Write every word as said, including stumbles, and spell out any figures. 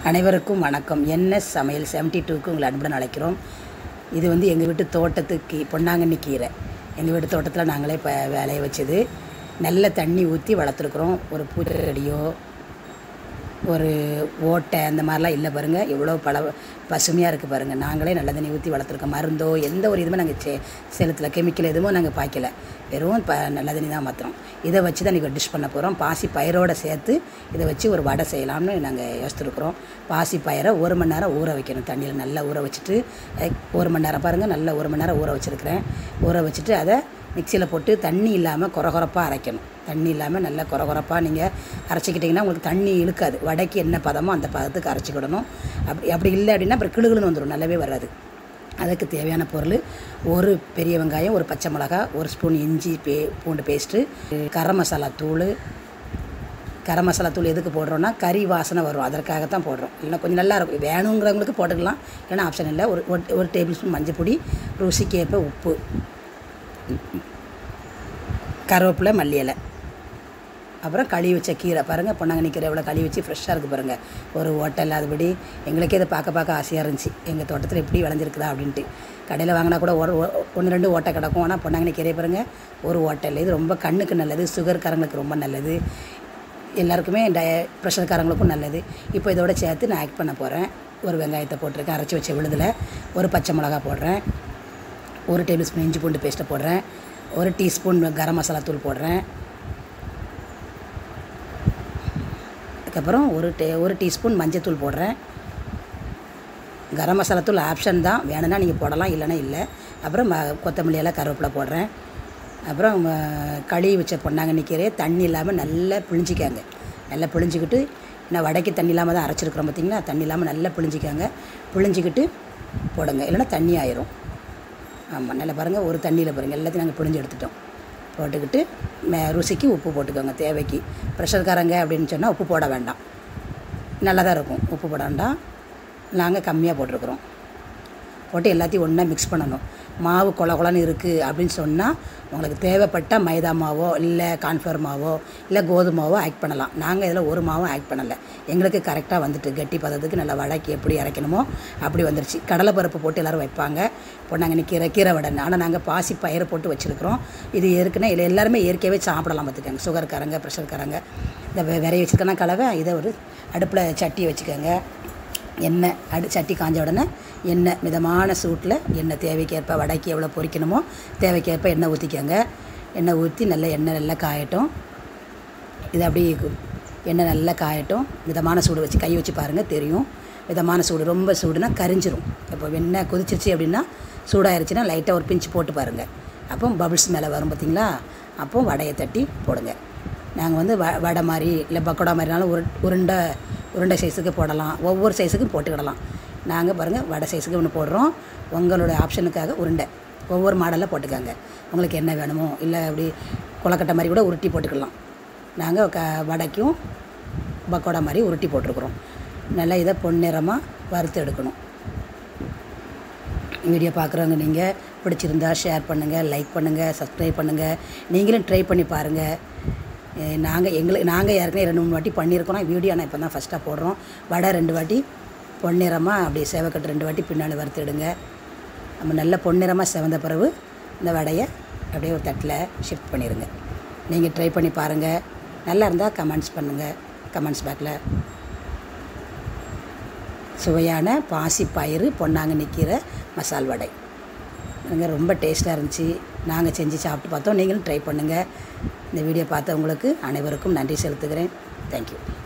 அனைவருக்கும் வணக்கம். என்எஸ் சமையல் செவன்ட்டி டூக்கு உங்களை அன்புடன் அழைக்கிறோம். இது வந்து எங்கள் வீட்டு தோட்டத்துக்கு பொன்னாங்கண்ணி கீரை. எங்கள் வீட்டு தோட்டத்தில் நாங்களே இப்போ வேலையை வச்சது. நல்ல தண்ணி ஊற்றி வளர்த்துருக்குறோம். ஒரு பூச்செடியோ ஒரு ஓட்டை அந்த மாதிரிலாம் இல்லை பாருங்கள். எவ்வளோ பல பசுமையாக இருக்குது பாருங்கள். நாங்களே நல்ல தண்ணி ஊற்றி வளர்த்துருக்கோம். மருந்தோ எந்த ஒரு இதுவுமே நாங்கள் செ செலுத்தலை. கெமிக்கல் எதுவும் நாங்கள் பாய்க்கலை. வெறும் ப நல்ல தண்ணி தான் மாற்றுறோம். இதை வச்சு தான் இன்றைக்கி டிஷ் பண்ண போகிறோம். பாசி பயிரோடு சேர்த்து இதை வச்சு ஒரு வடை செய்யலாம்னு நாங்கள் யோசித்துருக்குறோம். பாசி பயிரை ஒரு மணி நேரம் ஊற வைக்கணும். தண்ணியில் நல்லா ஊற வச்சுட்டு ஒரு மணி நேரம் பாருங்கள், நல்லா ஒரு மணி நேரம் ஊற வச்சுருக்கிறேன். ஊற வச்சுட்டு அதை மிக்சியில் போட்டு தண்ணி இல்லாமல் கொரகொரப்பாக அரைக்கணும். தண்ணி இல்லாமல் நல்லா கொரகொரப்பாக நீங்கள் அரைச்சிக்கிட்டிங்கன்னா உங்களுக்கு தண்ணி இழுக்காது. வடைக்கு என்ன பதமோ அந்த பதத்துக்கு அரைச்சிக்கிடணும். அப்படி அப்படி இல்லை அப்படின்னா அப்புறம் கிளுகிளுன்னு வந்துடும், நல்லாவே வராது. அதுக்கு தேவையான பொருள் ஒரு பெரிய வெங்காயம், ஒரு பச்சை மிளகா, ஒரு ஸ்பூன் இஞ்சி பே பூண்டு பேஸ்ட்டு, கரம் மசாலா தூள். கரம் மசாலா தூள் எதுக்கு போடுறோன்னா கறி வாசனை வரும், அதற்காகத்தான் போடுறோம். இல்லைன்னா கொஞ்சம் நல்லாயிருக்கும். வேணுங்கிறவங்களுக்கு போட்டுக்கலாம், இல்லைன்னா ஆப்ஷன் இல்லை. ஒரு ஒரு டேபிள் ஸ்பூன் மஞ்சள் பொடி, ருசிக்கேற்ப உப்பு, கருவேப்பிலை, மல்லி இலை, அப்புறம் கழுவி வச்ச கீரை பாருங்கள். பொன்னாங்கண்ணி கீரை எவ்வளோ கழுவி வச்சு ஃப்ரெஷ்ஷாக இருக்குது பாருங்கள். ஒரு ஓட்டை இல்லாதபடி எங்களுக்கே இதை பார்க்க பார்க்க ஆசையாக இருந்துச்சு. எங்கள் தோட்டத்தில் எப்படி விளைஞ்சிருக்குதா அப்படின்ட்டு. கடையில் வாங்கினா கூட ஒரு ஒன்று ரெண்டு ஓட்டை கிடக்கும். ஆனால் பொன்னாங்கண்ணி கீரை பாருங்கள், ஒரு ஓட்டை இல்லை. இது ரொம்ப கண்ணுக்கு நல்லது, சுகர்காரங்களுக்கு ரொம்ப நல்லது, எல்லாருக்குமே டய ப்ரெஷர்காரங்களுக்கும் நல்லது. இப்போ இதோட சேர்த்து நான் ஆட் பண்ண போகிறேன். ஒரு வெங்காயத்தை போட்டிருக்கேன், அரைச்சி வச்ச விழுதில். ஒரு பச்சை மிளகா போடுறேன், ஒரு டேபிள் ஸ்பூன் இஞ்சி பூண்டு பேஸ்ட்டை போடுறேன், ஒரு டீஸ்பூன் கரம் மசாலா தூள் போடுறேன். அதுக்கப்புறம் ஒரு டே ஒரு டீஸ்பூன் மஞ்சள் தூள் போடுறேன். கரம் மசாலா தூள் ஆப்ஷன் தான், வேணும்னா நீங்கள் போடலாம், இல்லைன்னா இல்லை. அப்புறம் கொத்தமல்லி எல்லாம் கருவேப்பிலை போடுறேன். அப்புறம் கழுவி வச்ச பொன்னாங்கண்ணி கீரையை தண்ணி இல்லாமல் நல்லா பிழிஞ்சிக்காங்க. நல்லா பிழிஞ்சிக்கிட்டு, நான் வடைக்கு தண்ணி இல்லாமல் தான் அரைச்சிருக்கிறோம் பார்த்திங்களா. தண்ணி இல்லாமல் நல்லா பிழிஞ்சிக்காங்க. பிழிஞ்சிக்கிட்டு போடுங்க, இல்லைன்னா தண்ணி ஆயிரும். ஆமாம், நல்லா பாருங்கள், ஒரு தண்ணியில் பாருங்கள் எல்லாத்தையும் நாங்கள் பிழிஞ்சு எடுத்துட்டோம். போட்டுக்கிட்டு மே ருசிக்கு உப்பு போட்டுக்கோங்க தேவைக்கு. ப்ரெஷர்காரங்க அப்படின்னு சொன்னால் உப்பு போட வேண்டாம், நல்லா தான் இருக்கும். உப்பு போட வேண்டாம், நாங்கள் கம்மியாக போட்டிருக்குறோம். போட்டு எல்லாத்தையும் ஒன்றா மிக்ஸ் பண்ணணும். மாவு கொல கொலன்னு இருக்குது அப்படின்னு சொன்னால் உங்களுக்கு தேவைப்பட்ட மைதா மாவோ இல்லை கார்ன்ஃப்ளவர் மாவோ இல்லை கோதுமை மாவோ ஆட் பண்ணலாம். நாங்கள் இதில் ஒரு மாவும் ஆட் பண்ணலை. எங்களுக்கு கரெக்டாக வந்துட்டு கெட்டி பதத்துக்கு நல்லா வடைக்கு எப்படி அரைக்கணுமோ அப்படி வந்துருச்சு. கடலைப்பருப்பு போட்டு எல்லோரும் வைப்பாங்க பொன்னாங்கண்ணி கீரை கீரை வடைன்னு. ஆனால் நாங்கள் பாசி பயிரை போட்டு வச்சுருக்கிறோம். இது ஏற்கனவே இல்லை, எல்லாருமே இயற்கையாகவே சாப்பிடலாம் பார்த்துக்கோங்க. சுகர்காரங்க ப்ரெஷர்காரங்க இந்த விரைய வச்சுருக்கனா கலவை. இதை ஒரு அடுப்பில் சட்டியை வச்சுக்கோங்க. எண்ணெய் அடி சட்டி காஞ்ச உடனே எண்ணெய் மிதமான சூட்டில் எண்ணெய் தேவைக்கேற்ப வடைக்கு எவ்வளோ பொரிக்கணுமோ தேவைக்கேற்ப எண்ணெய் ஊற்றிக்கோங்க. எண்ணெய் ஊற்றி நல்லா எண்ணெய் நல்லா காயட்டும். இது அப்படியே எண்ணெய் நல்லா காயட்டும். மிதமான சூடு வச்சு கை வச்சு பாருங்கள், தெரியும். மிதமான சூடு, ரொம்ப சூடுனா கரிஞ்சிரும். இப்போ எண்ணெய் கொதிச்சிருச்சு அப்படின்னா சூடாயிருச்சுன்னா லைட்டாக ஒரு பிஞ்சு போட்டு பாருங்கள். அப்போ பபிள்ஸ் மேலே வரும் பார்த்திங்களா. அப்போது வடையை தட்டி போடுங்க. நாங்கள் வந்து வ வடை மாதிரி இல்லை பக்கோடா மாதிரினாலும் உரு உருண்டை உருண்டை சைஸுக்கு போடலாம், ஒவ்வொரு சைஸுக்கும் போட்டுக்கிடலாம். நாங்கள் பாருங்கள் வடை சைஸுக்கு ஒன்று போடுறோம். உங்களோட ஆப்ஷனுக்காக உருண்டை ஒவ்வொரு மாடலில் போட்டுக்காங்க. உங்களுக்கு என்ன வேணுமோ இல்லை அப்படி கொலக்கட்டை மாதிரி கூட உருட்டி போட்டுக்கலாம். நாங்கள் க வடைக்கும் பக்கோடா மாதிரி உருட்டி போட்டிருக்குறோம். நல்லா இதை பொன்னிறமாக வறுத்து எடுக்கணும். வீடியோ பார்க்குறவங்க நீங்கள் பிடிச்சிருந்தா ஷேர் பண்ணுங்கள், லைக் பண்ணுங்கள், சப்ஸ்கிரைப் பண்ணுங்கள். நீங்களும் ட்ரை பண்ணி பாருங்கள். நாங்கள் எங்களுக்கு நாங்கள் ஏற்கனவே ரெண்டு மூணு வாட்டி பண்ணியிருக்கிறோம் வீடியோ. ஆனால் இப்போ தான் ஃபஸ்ட்டாக போடுறோம். வடை ரெண்டு வாட்டி பொன்னிறமாக அப்படியே சேவக்கட்டு ரெண்டு வாட்டி பின்னாடி வறுத்துடுங்க. நம்ம நல்ல பொன்னிறமாக செவந்த பிறகு இந்த வடையை அப்படியே ஒரு தட்டில் ஷிஃப்ட் பண்ணிடுங்க. நீங்கள் ட்ரை பண்ணி பாருங்கள். நல்லா இருந்தால் கமெண்ட்ஸ் பண்ணுங்கள் கமெண்ட்ஸ் பாக்ஸில். சுவையான பாசி பயிறு பொன்னாங்கண்ணி கீரை மசால் வடை நாங்கள் ரொம்ப டேஸ்ட்டாக இருந்துச்சு. நாங்கள் செஞ்சு சாப்பிட்டு பார்த்தோம். நீங்களும் ட்ரை பண்ணுங்கள். இந்த வீடியோ பார்த்தவங்களுக்கு அனைவருக்கும் நன்றி செலுத்துகிறேன். தேங்க்யூ.